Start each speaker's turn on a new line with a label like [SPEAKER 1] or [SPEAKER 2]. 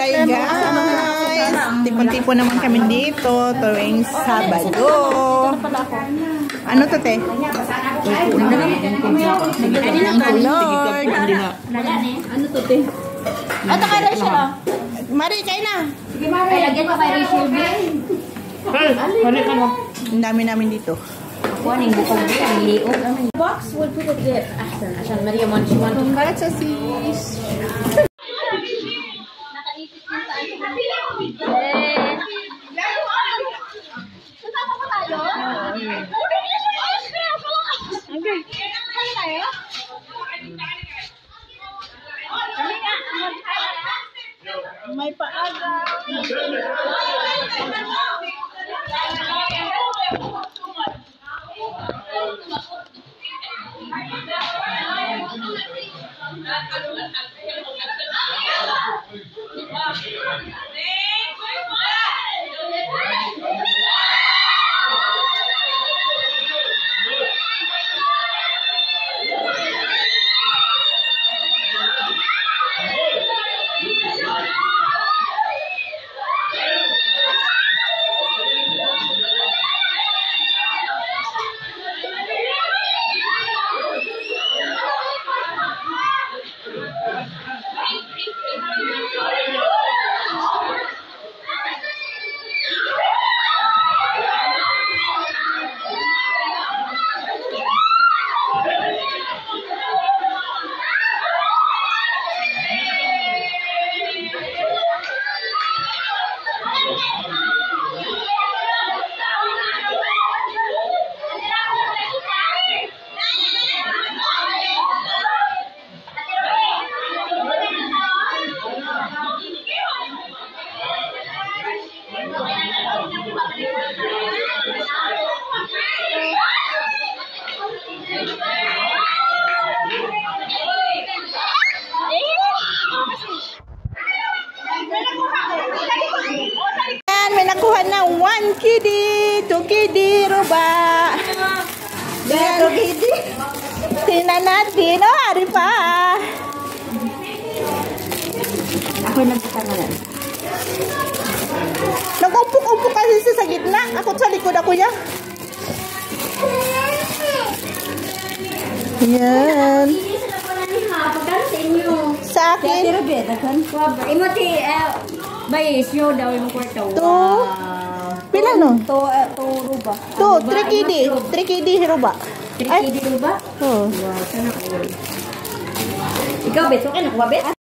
[SPEAKER 1] Hi guys! Tipon-tipon naman kami dito tuwing Sabado. Ano to, te? Lord!
[SPEAKER 2] Ano to, te? Ito kay Rachel, oh.
[SPEAKER 1] Mari, kain na!
[SPEAKER 2] Sige, Mari. Lagyan ko kay Rachel, B.
[SPEAKER 1] Mari ka na. Ang dami namin dito.
[SPEAKER 2] Kuha ng bukong B. Ang liog. Box, we'll put it there. Asan, Maria, want to
[SPEAKER 1] Karat sa sis.
[SPEAKER 2] Nakaisip na sa akin. Sasama pa tayo? Okay. Kaya tayo?
[SPEAKER 1] May paaga. May nakuha na 1 kidi, 2 kidi, ruba. 2 kidi. Tingnan natin. Oh, hari pa.
[SPEAKER 2] Ako nagtatangalan.
[SPEAKER 1] Nag-umpok-umpok kasi sa gitna. Ako sa likod ako niya. Yan. Sa akin.
[SPEAKER 2] Imo ti bay show daw yung kwarto.
[SPEAKER 1] Pila no?
[SPEAKER 2] To ruba.
[SPEAKER 1] 3 kidi. 3 kidi ruba.
[SPEAKER 2] 3 kidi ruba?
[SPEAKER 1] Oh.
[SPEAKER 2] Wow, sana all. Ikaw bet, okay na kuha bet?